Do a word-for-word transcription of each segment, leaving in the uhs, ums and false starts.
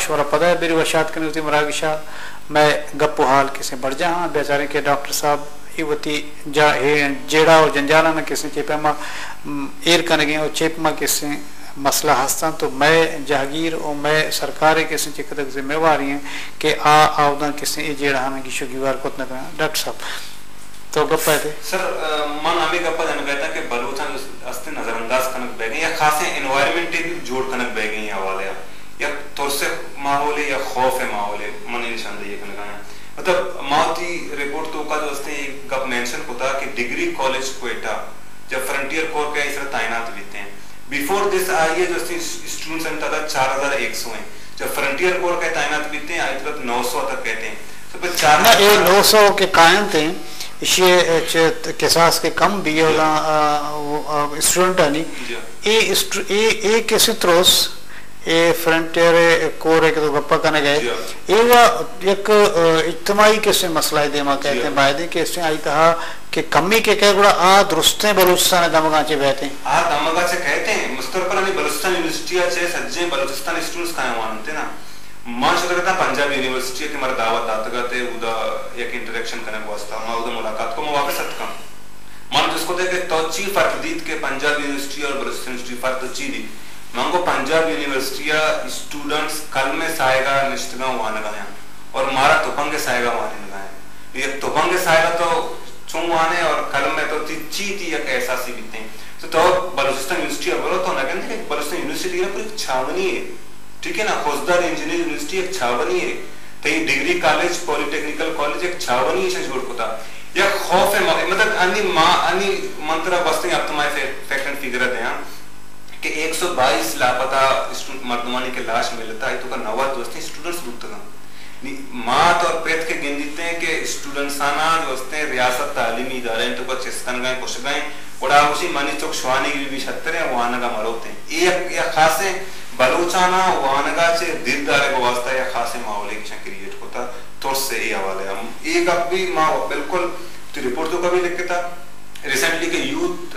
शोरा पता है बेरी वशात करने होती मरागिशा मैं गप्पो हाल किसे बढ़ जा हाँ बेचारे के डॉक्टर साहब इवती जा हे जेड़ा और जंजाला न किसे चेपमा एर करने गए और चेपमा किसे मसला हस्ता तो मैं जहागीर और मैं सरकार के किसे चिकतक जिम्मेवारी हैं कि आ आवदन किसे ये जेड़ा हमें की शुगीवार को इतना करना डॉक्टर साहब तो गप्पा थे सर मन हमें गप्पा जाने कहता कि बलूचिस्तान अस्ते नजरअंदाज कनक बैगे या खासे एनवायरनमेंट भी जोड़ कनक बैगे या वाले या तोरसे माहौल या खौफ है माहौल मन निशानदेही कनक आया मतलब माउती रिपोर्ट तो का जो अस्ते गप मेंशन होता कि डिग्री कॉलेज क्वेटा जब फ्रंटियर कोर के इस तरह तैनात बीते हैं बिफोर दिस आइए जो स्टूडेंट्स हैं तादाद चार हजार एक सौ हैं जब फ्रंटियर कोर के तैनात बीते हैं आई तरह नौ सौ तक कहते हैं तो फिर चार ना ये नौ सौ के कायम थे इसे केसास के कम भी होला स्टूडेंट आनी ये ये ये कैसे त्रोस ये फ्रंटियर कोर के तो गप्पा करने गए ये वो एक इज्तिमाई कैसे मसला है देमा कहते हैं बायदे कैसे आई था कि कमी के कह गुड़ा आ दुरुस्ते बलूचिस्तान दमगाचे बैठे आ दमगाचे कहते हैं मुस्तरपर अनी बलूचिस्तान यूनिवर्सिटी आचे सज्जे बलूचिस्तान स्टूडेंट्स कायम मानते ना मान शुक्र करता पंजाब यूनिवर्सिटी की मर दावत दाता करते उदा एक इंटरेक्शन करने को वास्ता मैं उदा मुलाकात को मैं वापस अटकम मान जिसको देखे तो ची फर्क दीद के पंजाब यूनिवर्सिटी और बलूचिस्तान यूनिवर्सिटी फर्क तो ची दी मांगो पंजाब यूनिवर्सिटी स्टूडेंट्स कल में सायगा निश्चितगा वान गाया और मारा तुपंगे सायगा वाने लगाए ये तुपंगे सायगा तो चुंग वाने और कल में तो ची थी एक ऐसा सी बीते तो तो बलूचिस्तान यूनिवर्सिटी बोलो तो ना कहते कि बलूचिस्तान यूनिवर्सिटी का पूरी छावनी है ठीक है ना खोजदार इंजीनियर यूनिवर्सिटी एक छावनी है तो ये डिग्री कॉलेज पॉलिटेक्निकल कॉलेज एक छावनी है जोड़ कोता या खौफ है मतलब अन्य मां अन्य मंत्रा बस्ते अब तुम्हारे फैक्ट एंड फिगर दें कि एक सौ बाईस लापता मर्दमानी के लाश मिलता है तो का नवा दोस्ती स्टूडेंट्स रुकता मात और पेट के गिनते हैं कि स्टूडेंट्स आना दोस्ते रियासत तालीमी इदारे तो का चिस्कन गए कुछ गए बड़ा उसी मानी चौक शवानी की भी छत्तर है वहां का मरोते हैं एक या खासे बलूचाना वानगा से दिलदारे को वास्ता या खासे माहौल की क्रिएट होता तो से ये हवाले हम एक अब भी माँ बिल्कुल तो रिपोर्ट तो कभी लिख के था रिसेंटली के यूथ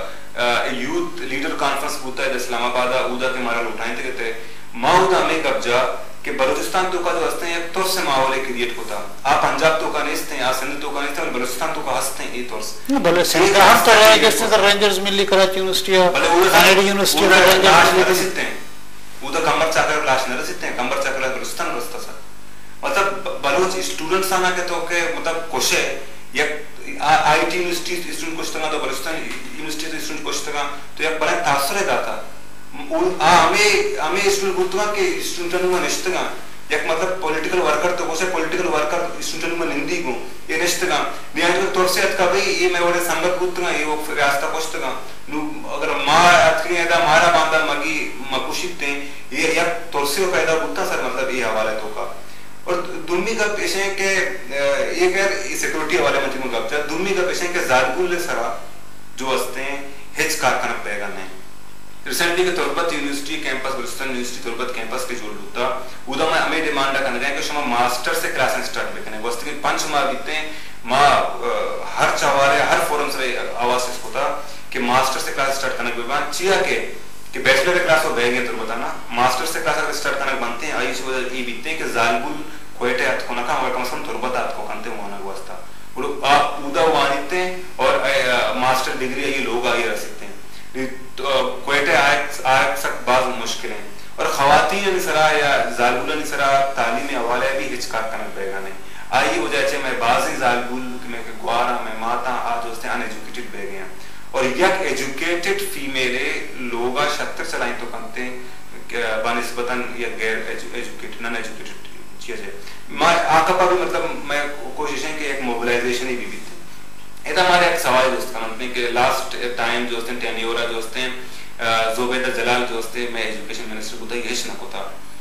यूथ लीडर कॉन्फ्रेंस होता है इस्लामाबाद उदा के मारा उठाए थे कहते माउदा में कब्जा कि बलूचिस्तान तो का जो हस्ते हैं तो से माहौल क्रिएट होता आप पंजाब तो का नहीं थे आप सिंध तो का नहीं थे बलूचिस्तान तो का हस्ते हैं ये तो से भले सिंध हम तो है जैसे तो रेंजर्स मिली कराची यूनिवर्सिटी भले कनाडा यूनिवर्सिटी रेंजर्स मिली सकते हैं उधर कंबर चाकर लाश न रसीते हैं कंबर चाकर बलूचिस्तान रस्ता सा मतलब बलूच स्टूडेंट्स आना के तो के मतलब कोशे या आईटी यूनिवर्सिटी स्टूडेंट कुछ तक तो बलूचिस्तान यूनिवर्सिटी स्टूडेंट कुछ तक तो या बड़ा तासर है दाता आ हमें हमें स्टूडेंट गुत्तगा के स्टूडेंट में निश्चितगा एक मतलब पॉलिटिकल वर्कर तो कोसे पॉलिटिकल वर्कर स्टूडेंट में निंदी को ये निश्चितगा नियाज में तोर से अत का भाई ये मैं वाले संगत गुत्तगा ये वो रास्ता कुछ तक नु अगर मार अतकरी ऐदा मारा बांधा मगी मकुशिते ये या तोर से पैदा गुत्ता सर मतलब ये हवाला तो का और दुर्मी का पेशे के ये खैर सिक्योरिटी वाले मंत्री में गप्पा दुर्मी का पेशे के जारगुल सरा जो हस्ते हैं हिच कारखाना पेगा नहीं रिसेंटली के Turbat university campus Balochistan university Turbat campus के जोड़ लूटा उदा में हमें डिमांड करने जाए कि शमा मास्टर से क्लासेस स्टार्ट बेकने वस्तु की पंच मार बीते मां हर चवारे हर फोरम से आवाज होता कि मास्टर से क्लास स्टार्ट करने के बाद चिया के कि बैचलर क्लास हो गए तो बताना मास्टर से क्लास स्टार्ट करने बनते हैं आई से ये बीते हैं कि जालबुल कोयटे अत को ना का कम से कम तुर्बत अत को करते होना वास्ता वो आप उदा वानिते और मास्टर डिग्री ये लोग आए रह सकते हैं कोयटे आए आए सक बाज मुश्किलें और खवातीन निसरा या जालबुल निसरा तालीम हवाले भी हिचकाक करने बैगा नहीं आई वजह से मैं बाजी जालबुल में के ग्वारा में माता आ दोस्ते अनएजुकेटेड बैग हैं और यक एजुकेटेड फीमेल लोगा शक्तर चलाई तो कंते बानिस्बतन या गैर एजुकेटेड नॉन एजुकेटेड चीजें मैं आका भी मतलब मैं कोशिश है कि एक मोबिलाइजेशन ही भी भी इधर हमारे एक सवाल दोस्त का मतलब कि लास्ट टाइम जो हैं टेन्योरा जो हैं ज़ुबैदा जलाल जो हैं मैं एजुकेशन मिनिस्टर को तो यही ना कोता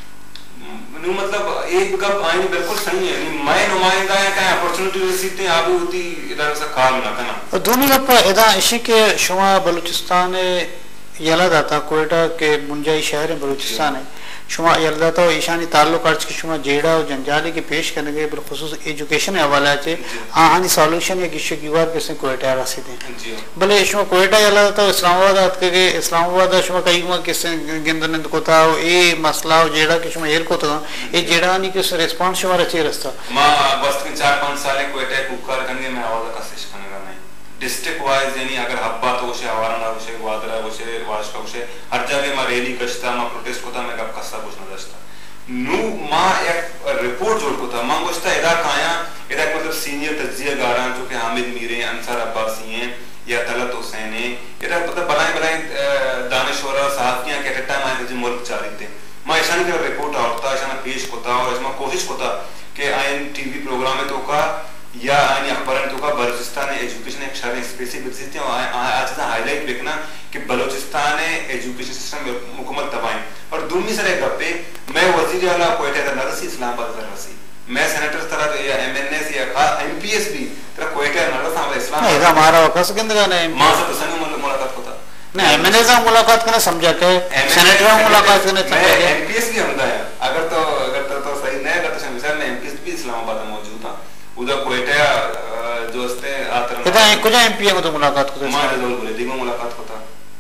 नु मतलब एक कब आईनी बिल्कुल सही है नहीं मैं नुमाइंदा है क्या अपॉर्चुनिटी रसीते आप भी होती इधर से काम ना करना और दोनों कब इधर इसी के शुमा बलूचिस्तान यला दाता कोयटा के मुंजाई शहर है बलूचिस्तान है शुमा यलदा तो ईशानी ताल्लुक अर्ज की शुमा जेड़ा और जंजाली के पेश करने के बिलखुसूस एजुकेशन हवाला चे आहानी सॉल्यूशन या किसी की बार किसी कोयटा रसीद हैं भले शुमा कोयटा यलदा तो इस्लामाबाद आत के इस्लामाबाद शुमा कई गुमा किसी गिंदन को था ए मसला जेड़ा कि शुमा हेल को था ए जेड़ा नहीं किस रिस्पांस शुमा रचे रस्ता मां बस के चार पांच साल कोयटा कुकर करने में आवाज कोशिश करने का नहीं डिस्ट्रिक्ट वाइज यानी अगर हब्बा तो उसे आवारा उसे ग्वादरा उसे वाशका उसे हर जगह में रैली कष्टा में प्रोटेस्ट होता मैं कब कस्सा कुछ न दस्ता नु मां एक रिपोर्ट जोड़ को था मां गोश्ता इदा काया इदा मतलब सीनियर तज्जिया गारा जो कि हामिद मीरे अंसार अब्बासी हैं या तलत हुसैन है इदा मतलब बनाए बनाए दानिशवरा साहबियां के टट्टा में जो मुल्क चारी थे मां ऐसा नहीं कर रिपोर्ट आवता ऐसा ना पेश होता और इसमें कोशिश होता कि आईएन टीवी प्रोग्राम में तो का या आईनी अखबार तो का बलूचिस्तान एजुकेशन एक शहर स्पेसिफिक थी आज का हाईलाइट देखना कि बलूचिस्तान एजुकेशन सिस्टम मुकम्मल तबाही और दूसरी सर गप्पे मैं वजीर आला कोयटा का नरसी इस्लामाबाद का नरसी मैं सेनेटर तरह या एमएनएस या एमपीएस भी तरह कोयटा नरसा हमारा इस्लाम नहीं हमारा वकास किंद का नहीं मां से तो संग मुलाकात होता नहीं एमएनएस से मुलाकात करने समझा के सेनेटर से मुलाकात करने समझा के एमपीएस भी हमदा है अगर तो अगर तो तो सही नहीं अगर तो मिसाल में एमपीएस भी इस्लामाबाद में मौजूद था उधर कोयटा जो हस्ते आतर इधर कुछ एमपी को तो मुलाकात को मां जरूर बोले दिगो मुलाकात होता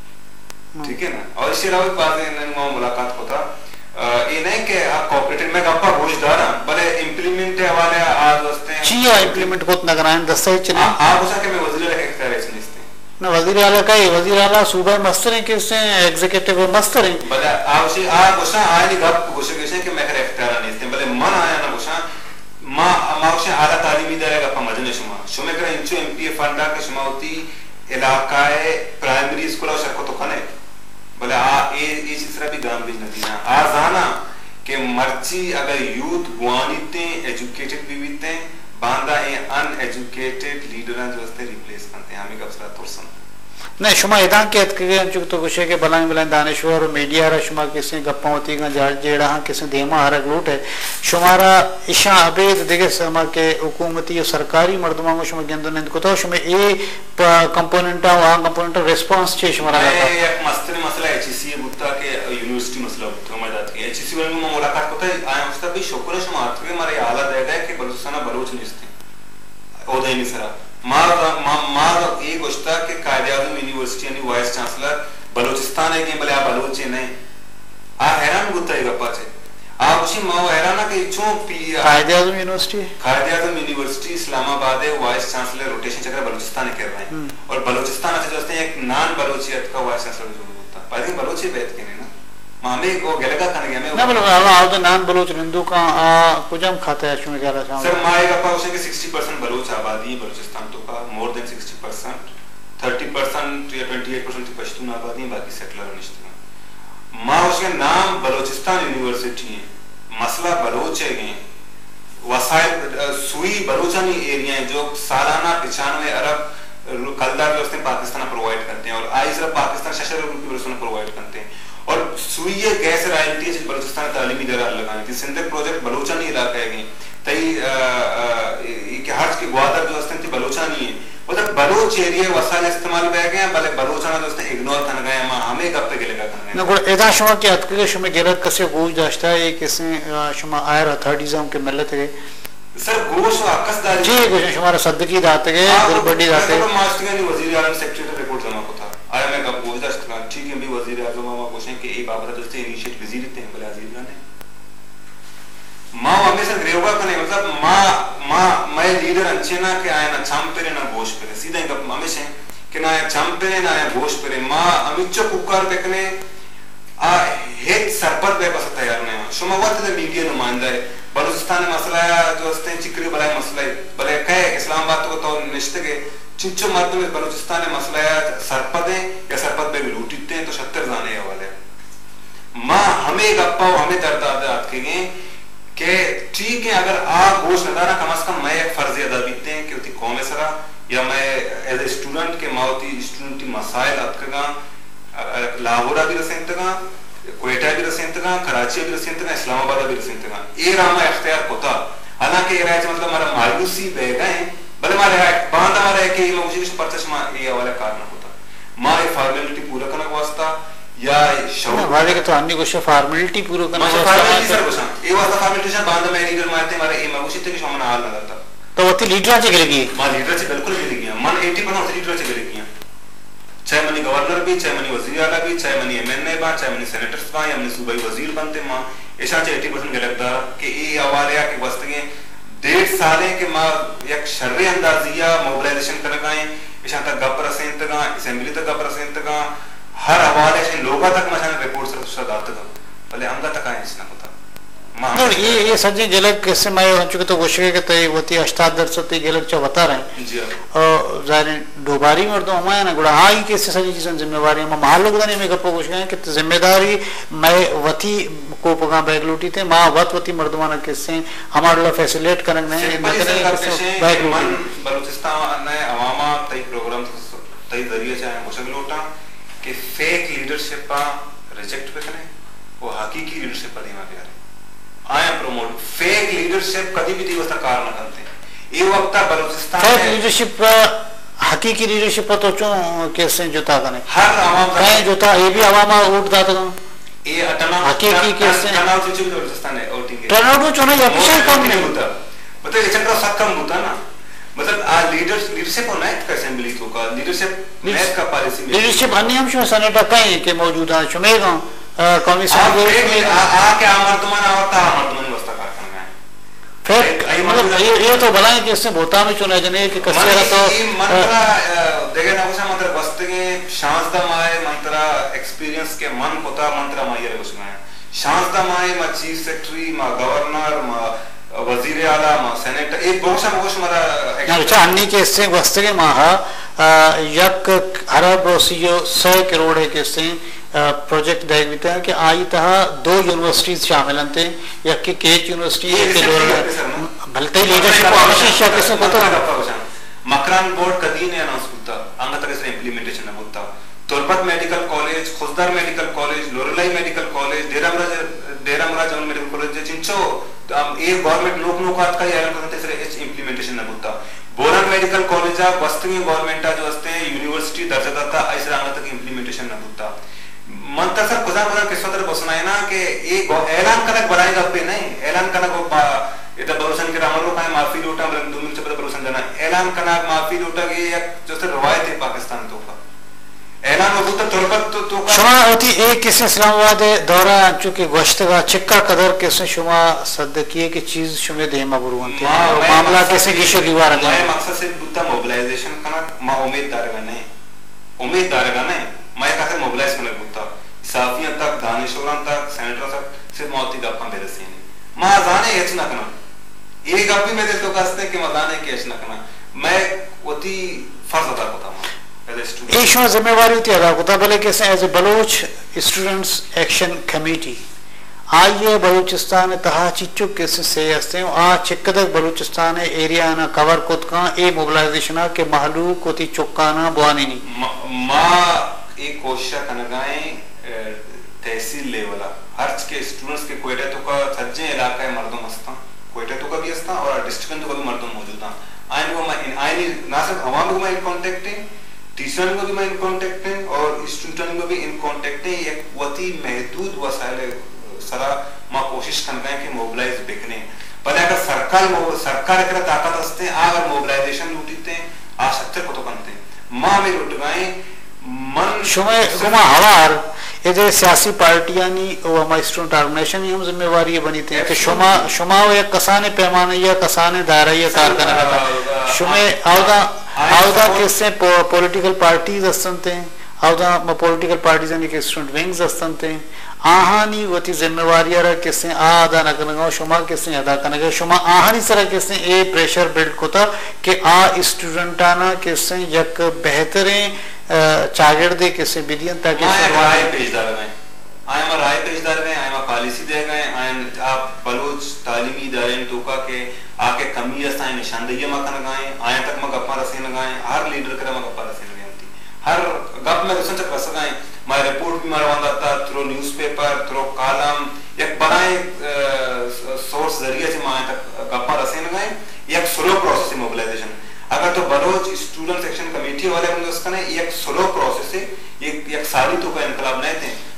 ठीक है ना और इसी रावत बात है ना मुलाकात होता ये नहीं कि आप कोऑपरेटिव में गप्पा घोषदार भले इंप्लीमेंट है वाले आज हस्ते चाहिए इंप्लीमेंट को ना कराएं दस्तावेज चले आप उसा के मैं वजीर आला के कार्य नहीं ना वजीर आला का ही वजीर आला सूबा मस्तर है कि उससे एग्जीक्यूटिव मस्तर है भले आप उसे आप उसा आए गप घोषणा कैसे कि मैं करे इख्तियार नहीं थे भले मन आया ना उसा मां माउशे आला तालीमी इदारे का मजने शुमा शुमे करे इंचो एमपीए फंडा के शुमा होती इलाकाए प्राइमरी स्कूल और शको तो खने भले आ ए ए चीज भी गांव भी नदीना आजाना के मर्ची अगर यूथ गुआनीते एजुकेटेड भी बीते बांदा ए अनएजुकेटेड लीडरां जो हस्ते रिप्लेस करते हैं हमें कब तोरसन नहीं शुमा इदा के अतके चुक तो कुछ के बलाएं बलाएं दानिश्वर और मीडिया रा शुमा किसी गप्पा होती का जाड़ जेड़ा हां किसी देमा हरक लूट है शुमारा इशा अबेद देगे समा के हुकूमती और सरकारी मर्दमा को शुमा गेंदो ने को तो शुमे ए कंपोनेंट आ वहां कंपोनेंट रिस्पांस छे शुमारा का एक मस्त मसला एचसी बुत्ता के यूनिवर्सिटी मसला तो मैं जात के एचसी वाले में मुलाकात होता है आया उसका भी शुक्र है शुमा के हमारे आला दे गए कि बलूचिस्तान बलूच निस्ते ओदे नहीं सरा मार मार एक गोष्टा के कायदे-ए-आज़म यूनिवर्सिटी यानी वाइस चांसलर बलूचिस्तान है कि भले आप बलूच नहीं आ हैरान गुत्ता है गप्पा से आप उसी माओ हैरान ना कि चों पी कायदे-ए-आज़म यूनिवर्सिटी कायदे-ए-आज़म यूनिवर्सिटी इस्लामाबाद है वाइस चांसलर रोटेशन चक्र बलूचिस्तान कर रहे हैं और बलूचिस्तान अच्छे दोस्त हैं एक नान बलूचियत का वाइस चांसलर जो होता पर बलूची बैठ के नहीं ना मामे को गलगा खाने गया मैं ना बोलो आओ तो नान बलूच हिंदू का कुछ हम खाते हैं शुमे कह रहा हूं सर माए का पास है कि साठ परसेंट बलूच आबादी बलूचिस्तान तो का मोर देन साठ परसेंट तीस परसेंट या अट्ठाईस परसेंट पश्तून आबादी बाकी सेटलर निश्चित मां उसके नाम बलूचिस्तान यूनिवर्सिटी है मसला बलूच है वसाइल सुई बलूचानी एरिया है जो सालाना पचानवे अरब कलदार व्यवस्था पाकिस्तान प्रोवाइड करते हैं और आई सिर्फ पाकिस्तान शशर रुपये व्यवस्था प्रोवाइड करते हैं और सुईए गैस रॉयल्टी जिस बलूचिस्तान तालीमी इदारा लगाने की सिंध प्रोजेक्ट बलूचानी इलाका है तई के हज के ग्वादर जो हस्ते बलूचानी है मतलब बलूच एरिया वसाइल इस्तेमाल कर गए भले बलूचाना जो हस्ते इग्नोर कर गए हम हमें कब तक लेगा करने ना कोई एदा शुमा के अतके शुमे गेरत कसे गोज दाश्ता है किसी शुमा आयर अथॉरिटीज़ के मिलत है सर गोश अकसदारी जी कुछ शुमारा सदकी दाते के दिलबड़ी दाते तो मास्टर ने वजीर आलम सेक्रेटरी रिपोर्ट जमा को था आया मैं कब गोज दाश्ता ठीक है भी वजीर आजम मामा क्वेश्चन के ए बाबत दोस्ते इनिशिएट विजिट थे बोले अजीब ने मां हमेशा ग्रेवा कने मतलब मां मां मैं लीडर अंचेना के आया ना छामपेरे ना गोश पेरे सीधा कब हमेशा के ना छामपेरे ना गोश पेरे मां अमिचो कुकार बेकने आ हेड सरपत बे बस तैयार नहीं शुमा वक्त द मीडिया नुमाइंदा है बलूचिस्तान मसला जो हस्ते चिकरी बलाय मसला भले कहे इस्लामाबाद को तो निश्चित के चिंचो मर्द में बलूचिस्तान मसला सरपत है या सरपत पे लूटते हैं तो सत्तर जाने वाले मां हमें गप्पा हमें दर्द आदत के के ठीक है अगर आप गोश नदारा कम से कम मैं एक फर्ज अदा बीते हैं कि उती कौम सरा या मैं एज ए स्टूडेंट के मावती स्टूडेंट की मसाइल अतकगा लाहौर भी रसेंतगा कोयटा भी रसेंतगा कराची भी रसेंतगा इस्लामाबाद भी रसेंतगा ये रामा इख्तियार होता हालांकि ये राज मतलब हमारा मायूसी बह गए भले हमारे बांध हमारा है कि मुझे कुछ परचश ये वाला कारण होता मां ये फॉर्मेलिटी पूरा करने को वास्ता या शौक वाले के तो अन्य कुछ फॉर्मेलिटी पूरा करना है फॉर्मेलिटी सर कुछ ये वाला फॉर्मेलिटी से बांध में लीडर मारते मारे ए मगुशी ते कि शोमन हाल लगता तो वती लीडर से गिर गई मां लीडर से बिल्कुल गिर गया मन अस्सी परसेंट लीडर से गिर गया चाहे मनी गवर्नर भी चाहे मनी वजीर आला भी चाहे मनी एमएनए बा चाहे मनी सेनेटर्स बा या मनी सूबाई वजीर बनते मां ऐसा चे अस्सी परसेंट लगता कि ये आवालिया के वस्तगे डेढ़ साल के मां एक शर्रे अंदाजिया मोबिलाइजेशन कर गए ऐसा तक गपर सेंट का असेंबली तक गपर सेंट का हर हवाले से लोगा तक मशान रिपोर्ट सर सदात का भले हमदा तक है इसना होता no, ये ये सज्जे गलत कैसे मैं हो चुके तो गोशे के तय होती अष्टादर सती गलत जो बता रहे हैं जी और जाने दोबारी मर्दों हमारे ना गुड़ा हाँ ही कैसे सज्जी चीज़ें जिम्मेवारी हम माल लोग दाने में कपो गोशे हैं कि जिम्मेदारी मैं वती को पका बैग लूटी थे माँ वत वती मर्दमाना कैसे हमारे लिए फैसिलिटेट करने हैं बैग बलूचिस्तान ने अवामा तय प्रोग्राम तय जरिए चाहे मुशक लोटा कि फेक लीडरशिप पा रिजेक्ट पे करें वो हकीकी लीडरशिप पर दिमाग यार आया प्रमोट फेक लीडरशिप कभी भी दिवस कार न करते ये वक्त बलूचिस्तान फेक लीडरशिप हकीकी लीडरशिप तो चो कैसे जोता कने हर आवाम कहीं जोता ये भी आवामा वोट दाता कने ये अटना हकीकी कैसे टर्नआउट जो बलूचिस्तान है वोटिंग टर्नआउट जो ना ये कम नहीं होता मतलब ये चंद्र सब कम होता ना मतलब आ लीडर लीडरशिप होना है का असेंबली तो का लीडरशिप मैच का पॉलिसी में लीडरशिप अन्य हम शो सेनेटर कहीं के मौजूद है चुमेगा कमीशन में आ के आमर्दमान आवता आमर्दमान व्यवस्था कर करना है फिर मतलब ये ये तो भला है कि इससे भोता में चुने जने कि कसेरा तो मंत्रा देखे ना कुछ मंत्र बस्तगे शांस दा माए मंत्रा एक्सपीरियंस के मन होता मंत्रा माये रे उसमें शांस दा माए मा चीफ सेक्रेटरी मा गवर्नर मा वजीर आला मा सेनेटर एक बहुत बहुत मरा अच्छा अन्नी के इससे बस्तगे माहा यक अरब रोसियो सौ करोड़ है के से प्रोजेक्ट देख बिता है कि आई तहा दो यूनिवर्सिटीज शामिल हैं या कि केच यूनिवर्सिटी है के लोग भलते लीडरशिप आवश्यक है किसे पता है मकरान बोर्ड कदी ने अनाउंस किया अंग तक से इंप्लीमेंटेशन न होता Turbat medical college Khuzdar medical college Loralai medical college डेरामराज डेरामराज मेडिकल कॉलेज जिंचो एक गवर्नमेंट लोक नोकात का यार करते से एच इंप्लीमेंटेशन न होता बोरन मेडिकल कॉलेज आ वस्तुमी गवर्नमेंट जो असते यूनिवर्सिटी दर्जा दाता ऐसे अंग तक इंप्लीमेंटेशन न होता मनता सर खुदा खुदा किस तरह बसना है ना कि एक ऐलान करक बनाएगा पे नहीं ऐलान करक वो ये तो बरोसन के रामलो का माफी लूटा मतलब दो मिनट से पता बरोसन देना ऐलान करना माफी लूटा के एक जो से रवायत है पाकिस्तान तो का ऐलान वो तो तुरपत तो तो शुमा होती एक किस्म इस्लामाबाद दौरा चूंकि गोश्तगा चिक्का कदर किस्म शुमा सद्दकिए की चीज शुमे दे मबरूवन थे मामला कैसे गिशो दीवार है मैं मकसद से बुद्धा मोबिलाइजेशन करना मा उम्मीददार गने उम्मीददार गने मैं कहते मोबिलाइज करने बुद्धा साफियां तक दानिशोरां तक सेनेटर तक सिर्फ मौती का अपन बेरसी नहीं मां जाने यच ना करना ये गप भी मेरे तो कहते कि मदाने के यच ना करना मैं ओती फर्ज अदा करता हूं एक शो जिम्मेवारी थी अदा करता भले कैसे एज ए बलोच स्टूडेंट्स एक्शन कमेटी आइए बलूचिस्तान तहा चिच्चू कैसे से हस्ते आ चिक्कदक बलूचिस्तान एरिया ना कवर कोतका ए मोबिलाइजेशन के महलू कोती चौकाना बुआनी नहीं मां एक कोशिश करनगाए तहसील लेवल हर के स्टूडेंट्स के कोयटा तो का सज्जे इलाका है मर्दों मस्ता कोयटा तो का भी अस्ता और डिस्ट्रिक्ट तो का भी मर्दों मौजूद है आइन को मैं इन आइन ना सिर्फ आवाम को मैं इन कांटेक्ट है टीचर को भी मैं इन कांटेक्ट है और स्टूडेंट को भी इन कांटेक्ट है एक वती महदूद वसाइल सरा मां कोशिश करनगाए कि मोबिलाइज बिकने पर अगर सरकार सरकार के ताकत हस्ते अगर मोबिलाइजेशन लूटीते आ सत्तर को तो बनते मां में लुट गए मन शुमे गुमा हवार इधर सियासी पार्टियां नी वो हमारी स्टूडेंट ऑर्गेनाइजेशन ही हम जिम्मेवारी बनी थी कि शुमा शुमा वो एक कसाने पैमाने या कसाने दायरा या कार करने लगा शुमे आवदा आवदा किससे पॉलिटिकल पार्टीज असंते आवदा पॉलिटिकल पार्टीज यानी कि स्टूडेंट विंग्स असंते आहानी वती जिम्मेवारी रा किससे आ अदा न करना शुमा किससे अदा करना शुमा आहानी सरा किससे ए प्रेशर बिल्ड कोता कि आ स्टूडेंटाना किससे एक बेहतरीन चागिर्दे किसे बिदियन ताकि राय पेशदार में आई एम राय पेशदार में आई एम पॉलिसी दे गए एंड आप बलोच तालीमी इदारे तो का के आके कमी अस्ता निशानदेही में कर गए आए तक में गप्पा रसीन गए हर लीडर करे में गप्पा रसीन गए होती हर गप में रसन चक रस गए मैं रिपोर्ट भी मरवांदा था थ्रू न्यूज़पेपर थ्रू कॉलम एक बनाए सोर्स जरिए से मैं तक गप्पा रसीन गए एक स्लो प्रोसेस मोबिलाइजेशन अगर तो बलोच स्टूडेंट सेक्शन कमेटी वाले हम उसका ने एक स्लो प्रोसेस है एक एक सारी तो का इनकलाब नहीं थे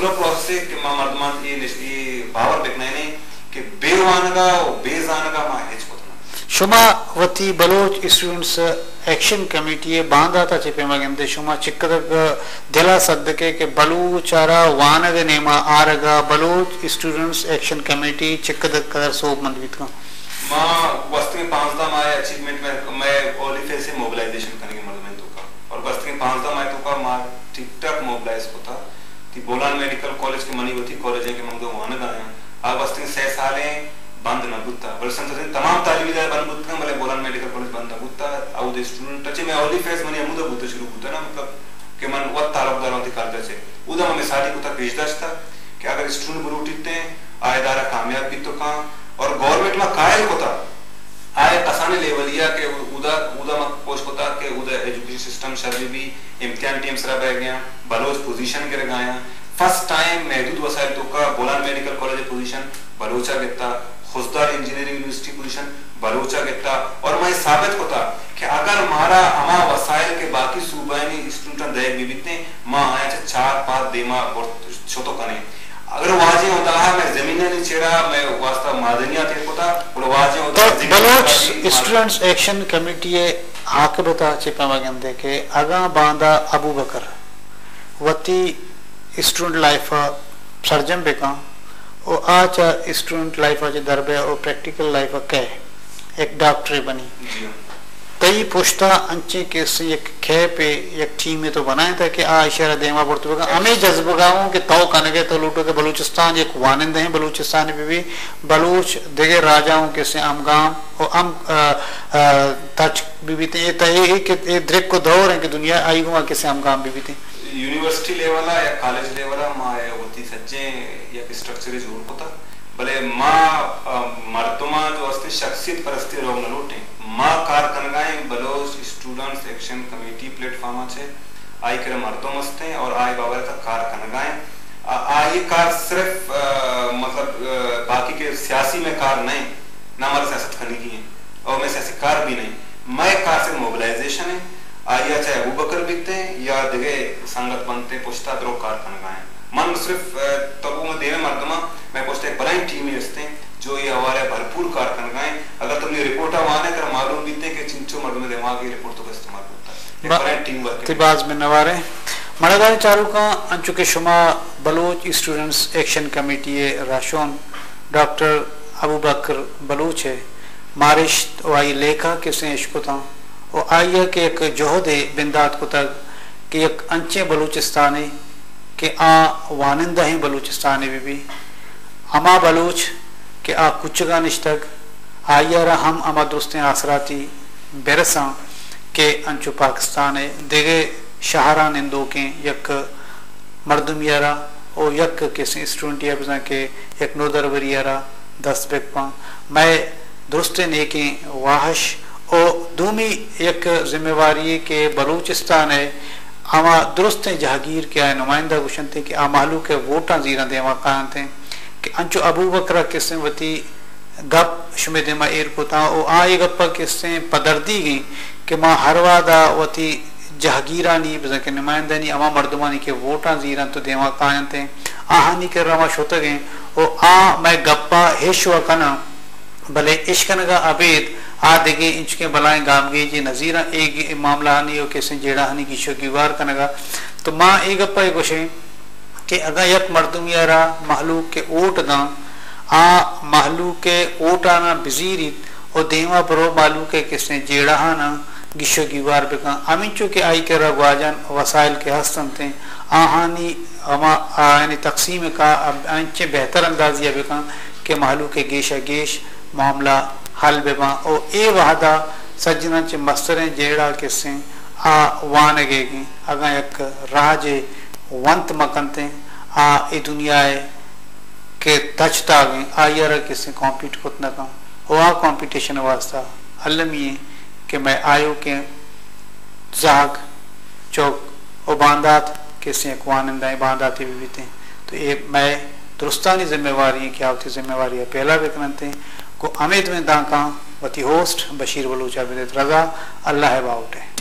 मसला प्रोसेस के मा मर्दमान ये ये बावर बेकना नहीं कि बेवानगा बेजानगा मा हेच को शुमा वती बलोच स्टूडेंट्स एक्शन कमेटी बांधा था चिपे मगंदे शुमा चिक्कदग दिला सद्दके के बलूचारा वानग नेमा आरगा बलोच स्टूडेंट्स एक्शन कमेटी चिक्कदग कदर सोब मंदवित का मां वस्तु में पांच दा माय अचीवमेंट में मैं ओलिफे से मोबिलाइजेशन करने के मर्द में तो का और वस्तु में पांच दा माय तो का मां ठीक ठाक मोबिलाइज होता कि बोलान मेडिकल कॉलेज के मनीवती कॉलेज है के मंगो वानग आया आ वस्तु में छह साल बंद न बुत्ता वर्षन से तमाम तालिबीदार बंद बुत्ता मले बोलान मेडिकल कॉलेज बंद न बुत्ता आउ दे स्टूडेंट टचे में ओली फेस मने अमुदा बुत्ता शुरू बुत्ता ना मतलब के मन वत तालुकदार होती करते छे उदा में साली कुता पेशदाश था कि अगर स्टूडेंट बरूटीते आयदारा कामयाब भी तो का और गवर्नमेंट में कायल कोता आए कसाने लेवलिया के उदा उदा मत पोस्ट कोता के उदा एजुकेशन सिस्टम शर्मी भी इम्तिहान टीम सरा बैठ गया बलोच पोजीशन के गया फर्स्ट टाइम महदूद वसाइल तो का बोलान मेडिकल कॉलेज पोजीशन बलोचा गिरता खुजदार इंजीनियरिंग यूनिवर्सिटी पोजीशन बलोचा गिरता और मैं साबित होता कि अगर हमारा हमा वसाइल के बाकी सूबानी स्टूडेंट दे बिबितने मां आया च चार पांच देमा और छोटो कने अगर वाजे होता है मैं जमीन ने छेड़ा मैं वास्ता मादनिया थे होता और वाजे होता तो बलोच स्टूडेंट्स एक्शन कमेटी हाके बता चिपा मगंदे के अगा बांदा अबू बकर वती स्टूडेंट लाइफ सर्जन बेका और आज स्टूडेंट लाइफ आज दरबे और प्रैक्टिकल लाइफ के एक डॉक्टर बनी तई पुश्ता अंचे के से एक खे पे एक टीम में तो बनाए था कि आ इशारा देवा पड़तो का हमें जज्बगाओं के तो कनगे तो लूटो के बलूचिस्तान एक वानिंद है बलूचिस्तान में भी बलूच देगे राजाओं के से अमगाम और अम तच भी थे ये के द्रिक को दौर है कि दुनिया आई हुआ के से अमगाम भी थे यूनिवर्सिटी लेवल या कॉलेज लेवल मा होती सच्चे या स्ट्रक्चर जोड़ होता भले मां मर्दमा जो अस्ति शख्सियत परस्ती रोग न लूटे मां कार कनगाए Baloch students action committee platform छे आई करे मर्दों मस्ते और आई बाबा तक कार कनगाए आई कार सिर्फ मतलब बाकी के सियासी में कार नहीं ना हमारा सियासत करने की है और मैं सियासी कार भी नहीं मैं कार से मोबिलाइजेशन है आया चाहे अबू बकर बिकते या दगे संगत बनते पुछता द्रो कार कनगाए मन सिर्फ तबू में देवे मर्दमा मैं पुछते एक बड़ी टीम हस्ते जो ये हवाले भरपूर कार कनगाए अगर तुमने रिपोर्ट आवाने कर मालूम बीते के चिंचो मर्द में दिमाग की रिपोर्ट तो इस्तेमाल होता है एक बड़ी टीम वर्क तिबाज में नवारे मड़गाई चालू का अंचु के शुमा बलोच स्टूडेंट्स एक्शन कमेटी राशोन डॉक्टर अबू बकर बलूच है मारिश वाई लेखा के से इश्क था और आइए के एक जोहदे बिंदात को तक कि एक अंचे बलूचिस्तानी के आ वानिंदा ही बलूचिस्तानी भी भी अमा बलूच के आ कुचगा निश्तक आइया रा हम अमा दोस्तें आसराती बेरसा के अंचु पाकिस्तान देगे शहरा निंदो के यक मर्दमियारा और यक के स्टूडेंट या बजा के एक नोदरवरियारा दस बेकपा मैं दोस्तें ने के वाहश और दूमी एक जिम्मेवारी के बलूचिस्तान है आमा दुरुस्त जहागीर के आए नुमाइंदा गुशन थे कि आमालू के वोटा जीरा देवा कान थे कि अंचु अबू बकरा किस्से वती गप शुमे देमा एर को था और आए गप्पा किस्से पदर्दी गई कि मां हरवादा वती जहागीरानी बजा के नुमाइंदा नी अमा मर्दमानी के वोटा जीरा तो देवा कान थे आहानी के रमा शोत गए और आ मैं गप्पा हेशवा कना भले इश्कन का अबेद आ देगे इंच के बलाएं गामगे जी नजीरा एक मामला हनी हो कैसे जेड़ा हनी की शोकीवार कनगा तो मां एक गप्पा एक गोशे कि अगर यक मर्दुमियारा महलूक के ओट दा आ महलूक के ओट आना बिजीरी और देवा परो मालू के किसने जेड़ा हना गिशो गिवार बेका अमिंचो के आई के रगवाजन वसाइल के हस्तन थे आहानी अमा यानी तकसीम का अंचे बेहतर अंदाजिया बेका के महलू के गेशा गेश मामला हल बेबा और ए वादा सज्जना चे मस्तरें जेड़ा किस्से आ वानगेगी अगा एक राजे वंत मकनते आ ए दुनिया के तचता गए आयर किस्से कॉम्पीट कुतना का और आ कंपटीशन वास्ता अलमी कि मैं आयो के जाग चौक और बांदात किस्से वानंदा बांदाते भी बीते तो ये मैं दुरुस्तानी जिम्मेवारी क्या होती जिम्मेवारी पहला भी करते को अमित में दाका वती होस्ट बशीर बलूचा बिदत रजा अल्लाह बाउट है।